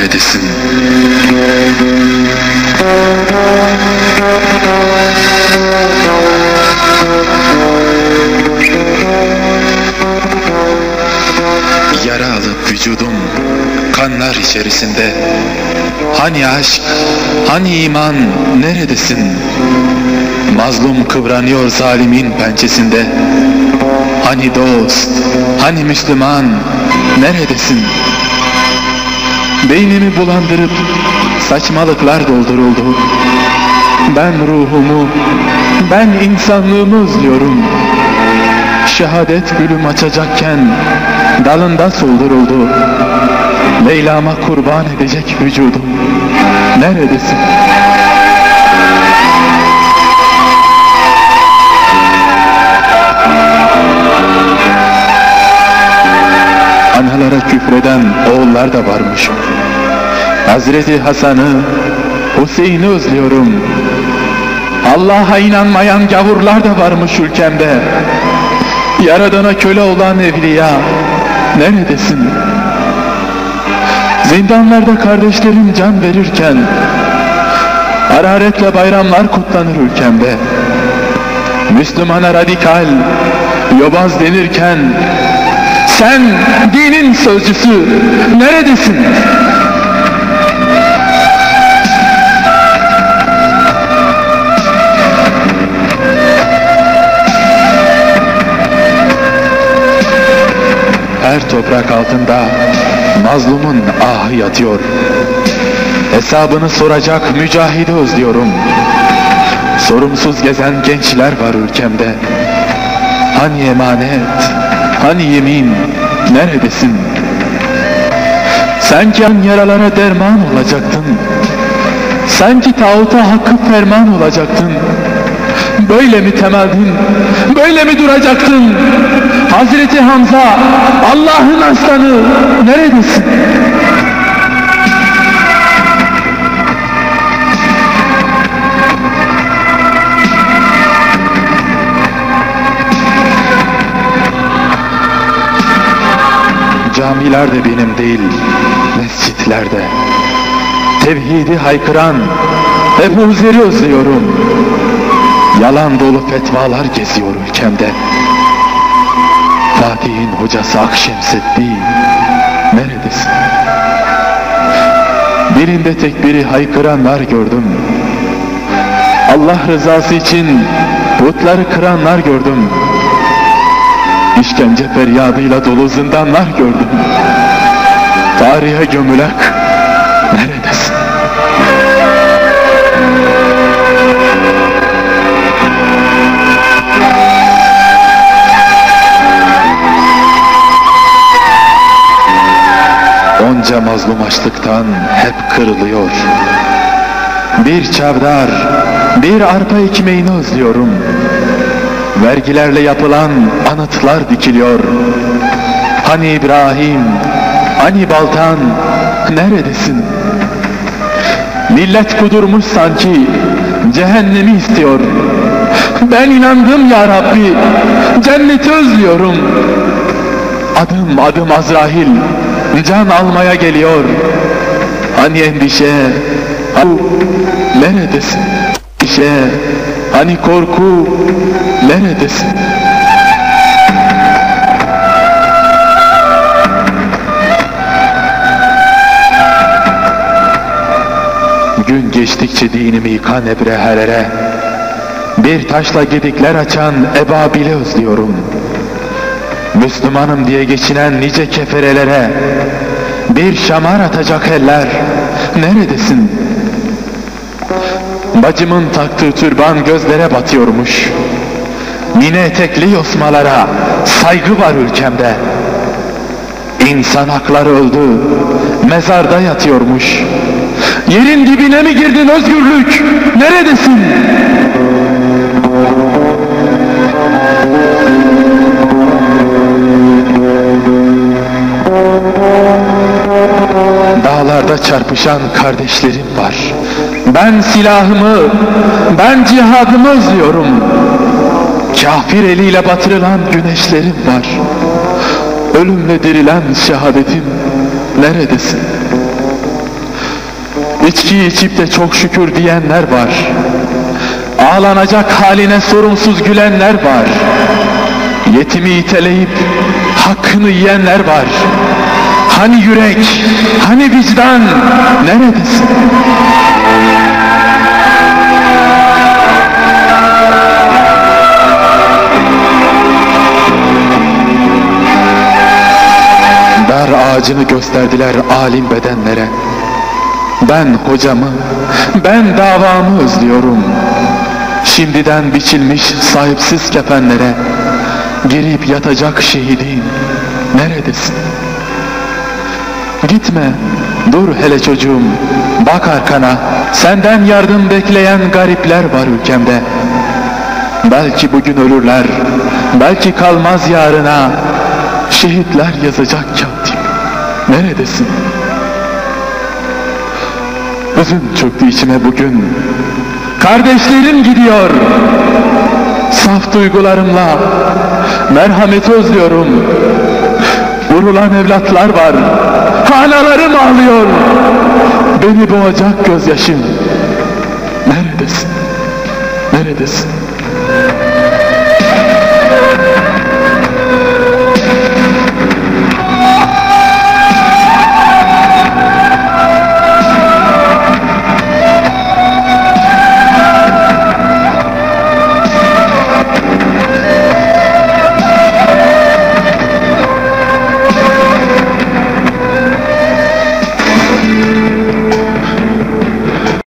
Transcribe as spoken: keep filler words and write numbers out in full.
neredesin? Yara alıp vücudum kanlar içerisinde. Hani aşk, hani iman, neredesin? Mazlum kıvranıyor zalimin pençesinde. Hani dost, hani Müslüman, neredesin? Beynimi bulandırıp saçmalıklar dolduruldu. Ben ruhumu, ben insanlığımı özlüyorum. Şehadet gülüm açacakken dalında solduruldu. Leyla'ma kurban edecek vücudum, neredesin? Analara küfreden oğullar da varmış. Hazreti Hasan'ı, Hüseyin'i özlüyorum. Allah'a inanmayan gavurlar da varmış ülkemde. Yaradana köle olan evliya, neredesin? Zindanlarda kardeşlerim can verirken, hararetle bayramlar kutlanır ülkemde. Müslümana radikal, yobaz denirken, sen dinin sözcüsü neredesin? Her toprak altında mazlumun ahı yatıyor. Hesabını soracak mücahidi özlüyorum. Sorumsuz gezen gençler var ülkemde. Hani emanet, hani yemin, neredesin? Sanki yaralara derman olacaktın. Sanki tağuta hakkı ferman olacaktın. Böyle mi temaldin? Böyle mi duracaktın? Hazreti Hamza, Allah'ın aslanı, neredesin? Camiler de benim değil, mescitlerde. Tevhidi haykıran Ebu Zer'i özlüyorum. Yalan dolu fetvalar geziyor ülkemde. Fatih'in hocası Akşemseddin, neredesin? Birinde tekbiri haykıranlar gördüm. Allah rızası için putları kıranlar gördüm. İşkence feryadıyla dolu zindanlar gördüm. Tarihe gömülek, neredesin? Onca mazlum açlıktan hep kırılıyor. Bir çavdar, bir arpa ekmeğini özlüyorum. Vergilerle yapılan anıtlar dikiliyor. Hani İbrahim, hani Baltan, neredesin? Millet kudurmuş sanki, cehennemi istiyor. Ben inandım ya Rabbi, cenneti özlüyorum. Adım adım Azrail, can almaya geliyor. Hani endişe, hani neredesin? Endişe, hani korku, neredesin? Gün geçtikçe dinimi yıkan ebrehelere, bir taşla gedikler açan ebabili özlüyorum. Müslümanım diye geçinen nice keferelere, bir şamar atacak eller, neredesin? Bacımın taktığı türban gözlere batıyormuş. Mine etekli yosmalara saygı var ülkemde. İnsan hakları öldü, mezarda yatıyormuş. Yerin dibine mi girdin özgürlük, neredesin? Dağlarda çarpışan kardeşlerim var. Ben silahımı, ben cihadımı özlüyorum. Kafir eliyle batırılan güneşlerim var. Ölümle dirilen şehadetim, neredesin? İçki içip de çok şükür diyenler var. Ağlanacak haline sorumsuz gülenler var. Yetimi iteleyip hakkını yiyenler var. Hani yürek, hani vicdan, neredesin? Dar ağacını gösterdiler alim bedenlere. Ben hocamı, ben davamı özlüyorum. Şimdiden biçilmiş sahipsiz kefenlere girip yatacak şehidin neredesin? Gitme, dur hele çocuğum, bak arkana, senden yardım bekleyen garipler var ülkemde. Belki bugün ölürler, belki kalmaz yarına, şehitler yazacak katip, neredesin? Hüzün çöktü içime bugün, kardeşlerim gidiyor, saf duygularımla merhameti özlüyorum. Vurulan evlatlar var, analarım ağlıyor, beni boğacak gözyaşım. Neredesin? Neredesin?